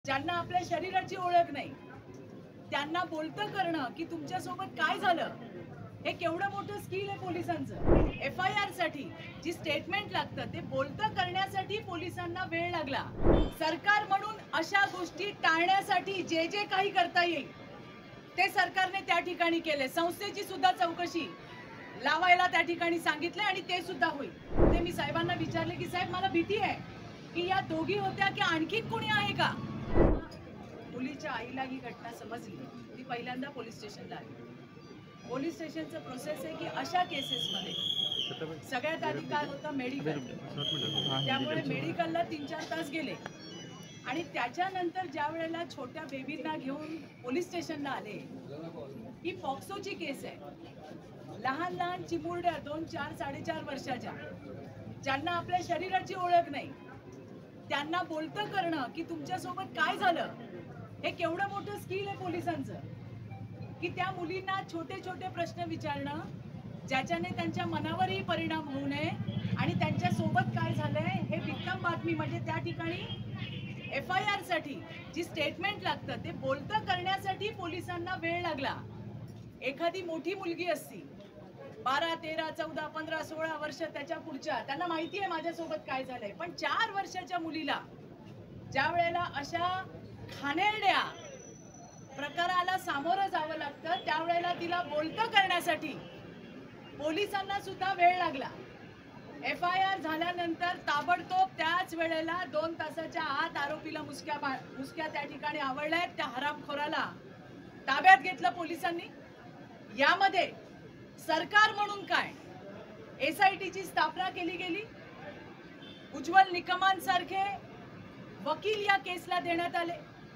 ज्यांना आपल्या शरीराची ओळख नाही त्यांना बोलतं करणं की तुमच्यासोबत काय झालं हे केवढं मोठं स्किल आहे पोलिसांचं। FIR साठी जी स्टेटमेंट लागतं ते बोलतं करण्यासाठी पोलिसांना वेळ लागला। सरकार म्हणून अशा गोष्टी टाळण्यासाठी जे जे काही करता येईल ते सरकारने त्या ठिकाणी केले। संस्थेची सुद्धा चौकशी लावायला त्या ठिकाणी सांगितले आणि ते सुद्धा होईल। ते मी साहेबांना विचारले की साहेब मला भीती आहे की या दोघी होत्या की आणखी कोणी आहे का। मुलीच्या आईला ही घटना समजली, ती पहिल्यांदा पोलीस स्टेशनला आली। पोलीस स्टेशनचं प्रोसेस आहे की अशा केसेसमध्ये सगळ्यात आधी काय होतं मेडिकल, त्यामुळे मेडिकलला 3-4 तास गेले आणि त्याच्यानंतर ज्या वेळेला छोट्या बेबींना घेऊन पोलीस स्टेशनला आले, ही पॉक्सोची केस आहे। लहान लहान चिमुरड्या 2, 4, 4.5 वर्षाच्या ज्यांना आपल्या शरीराची ओळख नाही त्यांना बोलतं करणं की तुमच्यासोबत काय झालं हे केवढं मोठं स्किल आहे पोलिसांचं। की त्या मुलींना छोटे छोटे प्रश्न विचारणं ज्याच्याने त्यांच्या मनावरही परिणाम होऊ नये आणि त्यांच्या सोबत काय झालंय हे विक्रम बातमी म्हणजे त्या ठिकाणी FIR साठी जी स्टेटमेंट लागतं ते बोलतं करण्यासाठी पोलिसांना वेळ लागला। एखादी मोठी मुलगी असती 12, 13, 14, 15, 16 वर्ष त्याच्या पुढच्या त्यांना माहिती आहे माझ्यासोबत काय झालंय, पण 4 वर्षाच्या मुलीला ज्या वेळेला अशा घाणेरड्या प्रकाराला सामोरं जावं लागतं त्यावेळेला तिला बोलतं करण्यासाठी पोलिसांना सुद्धा वेळ लागला। FIR झाल्यानंतर ताबडतोब त्याच वेळेला 2 तासाच्या आत आरोपीला मुसक्या त्या ठिकाणी आवडल्यात। त्या हरामखोराला ताब्यात घेतलं पोलिसांनी। यामध्ये सरकार म्हणून काय SITची स्थापना केली गेली, उज्ज्वल निकमांसारखे वकील या केसला देण्यात आले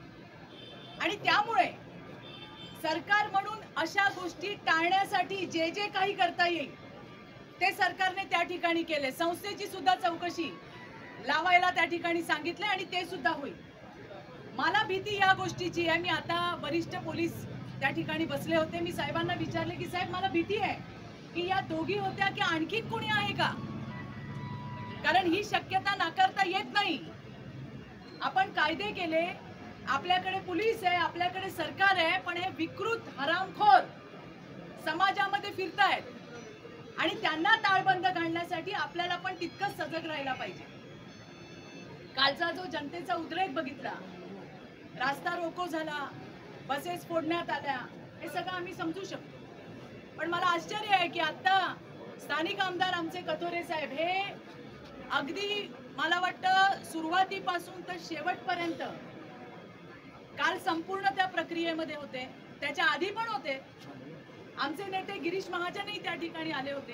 आणि त्यामुळे सरकार म्हणून अशा गोष्टी टाळण्यासाठी जे जे काही करता येईल ते सरकारने त्या ठिकाणी केले। संस्थेची सुद्धा चौकशी लावायला त्या ठिकाणी सांगितले आणि ते सुद्धा होईल। मला भीती या गोष्टीची आहे। मी आता वरिष्ठ पोलीस त्या ठिकाणी बसले होते, मी साहेबांना विचारले की साहेब मला भीती आहे की या दोघी होत्या की आणखी कोणी आहे का, कारण ही शक्यता नाकारता येत नाही। आपण कायदे केले, आपल्याकडे पोलीस आहे, आपल्याकडे सरकार आहे, पण हे विकृत हरामखोर समाजामध्ये फिरतायत आणि त्यांना ताळबंद घालण्यासाठी आपल्याला पण तितकंच सजग राहायला पाहिजे। कालचा जो जनतेचा उद्रेक बघितला, रास्ता रोको झाला, बसेस फोडण्यात आल्या, हे सगळं आम्ही समजू शकतो। पण मला आश्चर्य आहे की आता स्थानिक आमदार आमचे कथोरे साहेब हे अगदी मला वाटतं सुरुवातीपासून तर शेवटपर्यंत काल संपूर्ण त्या प्रक्रियेमध्ये होते, त्याच्या आधी पण होते। आमचे नेते गिरीश महाजनही त्या ठिकाणी आले होते,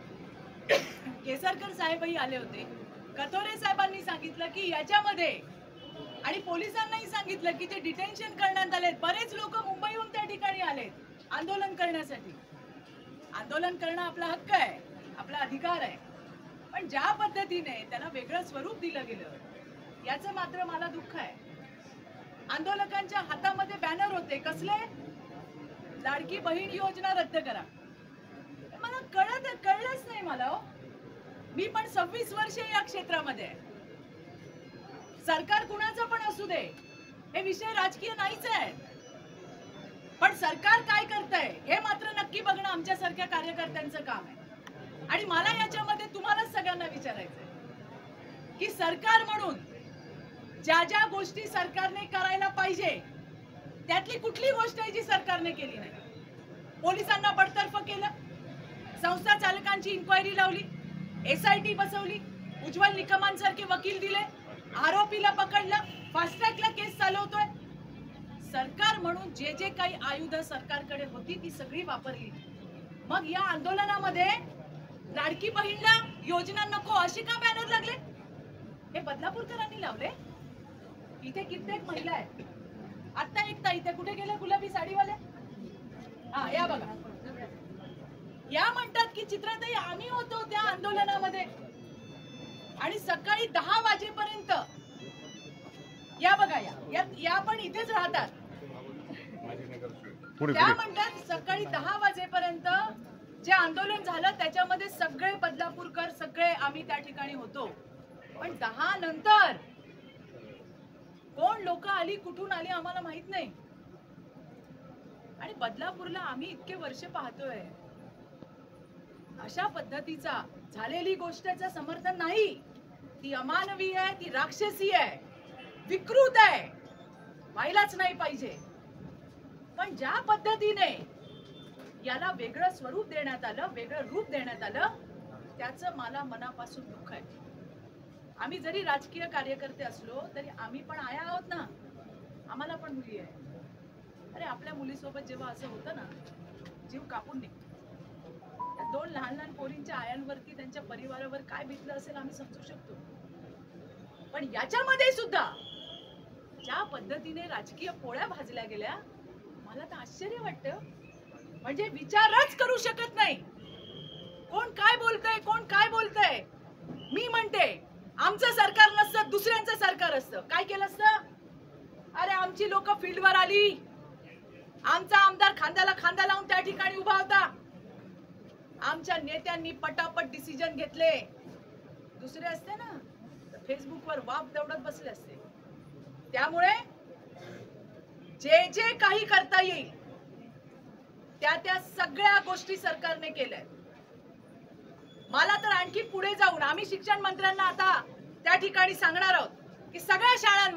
केसरकर साहेबही आले होते। कथोरे साहेबांनी सांगितलं की याच्यामध्ये आणि पोलिसांनाही सांगितलं की ते डिटेन्शन करण्यात आले। बरेच लोक मुंबईहून त्या ठिकाणी आलेत आंदोलन करण्यासाठी। आंदोलन करणं आपला हक्क आहे, आपला अधिकार आहे, पण ज्या पद्धतीने त्याला वेगळं स्वरूप दिलं गेलं याचं मात्र मला दुःख आहे। आंदोलकांच्या हातामध्ये बॅनर होते, कसले, लाडकी बहीण योजना रद्द करा। मला कळलंच नाही मला हो। मी पण 26 वर्ष या क्षेत्रामध्ये आहे। सरकार कुणाचं पण असू दे, हे विषय राजकीय नाहीच आहे, पण सरकार काय करतंय हे मात्र नक्की बघणं आमच्यासारख्या कार्यकर्त्यांचं काम आहे। आणि मला याच्यामध्ये तुम्हालाच सगळ्यांना विचारायचंय की सरकार म्हणून ज्या ज्या गोष्टी सरकारने करायला पाहिजे त्यातली कुठली गोष्ट आहे जी सरकारने केली नाही। पोलिसांना बडतर्फ केलं, संस्था चालकांची इन्क्वायरी लावली, SIT बसवली, उज्ज्वल निकमांसारखे वकील दिले, आरोपीला पकडलं, फास्ट ट्रॅकला केस चालवतोय। सरकार म्हणून जे जे काही आयुध सरकारकडे होती ती सगळी वापरली। मग या आंदोलनामध्ये लाडकी बहीणला योजना नको अशी का बॅनर लागले? हे बदलापूरकरांनी लावले। इथे कित्येक महिला आहेत, आता एक ताई इथे कुठे गेल्या गुलाबी साडीवाल्या, हा या बघा, या म्हणतात की चित्राताई आम्ही होतो त्या आंदोलनामध्ये आणि सकाळी 10 वाजेपर्यंत या बघा, या पण इथेच राहतात। त्या म्हणतात सकाळी 10 वाजेपर्यंत जे आंदोलन झालं त्याच्यामध्ये सगळे बदलापूरकर सगळे आम्ही त्या ठिकाणी होतो, पण 10 नंतर कोण लोक आली, कुठून आली आम्हाला माहित नाही. आणि बदलापूरला आम्ही इतके वर्ष पाहतोय, अशा पद्धतीचा झालेली गोष्टचं समर्थन नाही. ती अमानवी आहे, ती राक्षसी आहे, विकृत आहे, व्हायलाच नाही पाहिजे. पण ज्या पद्धतीने याला वेगळं स्वरूप देण्यात आलं, वेगळं रूप देण्यात आलं, त्याचं मला मनापासून दुःख आहे. आम्ही जरी राजकीय कार्यकर्ते असलो तरी आम्ही पण आया आहोत ना, आम्हाला पण मुली आहे. अरे आपल्या मुलीसोबत जेव्हा असं होतं ना, जीव कापून निघतो. त्या 2 लहान लहान पोरींच्या आयांवरती, त्यांच्या परिवारावर काय बीतलं असेल आम्ही समजू शकतो. पण याच्यामध्ये सुद्धा ज्या पद्धतीने राजकीय पोळ्या भाजल्या गेल्या, मला तर आश्चर्य वाटतं. म्हणजे विचारच करू शकत नाही, कोण काय बोलतंय, कोण काय बोलतंय. मी म्हणते आमचं सरकार नसतं, दुसऱ्यांचं सरकार असतं, काय केलं असतं? अरे आमची लोक फील्डवर आली, आमचा आमदार खांद्याला खांदा लावून त्या ठिकाणी उभा होता, आमच्या नेत्यांनी पटापट डिसिजन घेतले. दुसरे असते ना फेसबुकवर वाप दौडत बसले असते. त्यामुळे जे जे काही करता येईल त्या सगळ्या गोष्टी सरकारने केल्या. मला तर आणखी पुढे जाऊन आम्ही शिक्षण मंत्र्यांना आता त्या ठिकाणी सांगणार आहोत की सगळ्या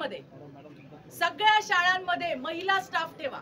शाळांमध्ये महिला स्टाफ ठेवा.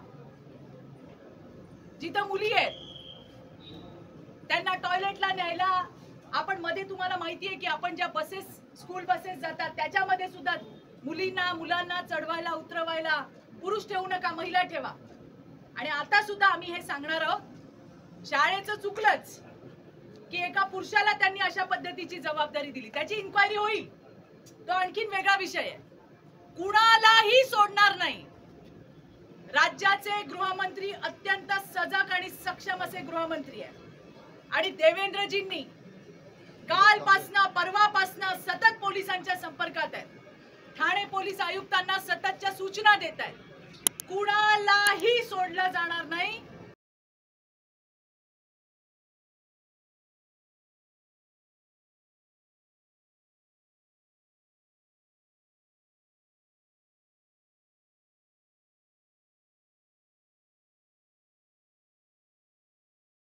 जिथं मुली आहेत त्यांना टॉयलेटला न्यायला, आपण मध्ये तुम्हाला माहिती आहे की आपण ज्या बसेस, स्कूल बसेस जातात त्याच्यामध्ये सुद्धा मुलांना चढवायला उतरवायला पुरुष ठेवू नका, महिला ठेवा. आणि आता सुद्धा आम्ही हे सांगणार आहोत, शाळेचं चुकलंच की एका पुरुषाला त्यांनी अशा पद्धतीची जबाबदारी दिली, त्याची इन्क्वायरी होईल, तो आणखीन वेगळा विषय आहे. कुणालाही सोडणार नाही. राज्याचे गृहमंत्री अत्यंत सजग आणि सक्षम असे गृहमंत्री आहे. आणि देवेंद्रजींनी कालपासनं, परवापासनं सतत पोलिसांच्या संपर्कात आहेत. ठाणे पोलीस आयुक्तांना सततच्या सूचना देत आहेत. कुणालाही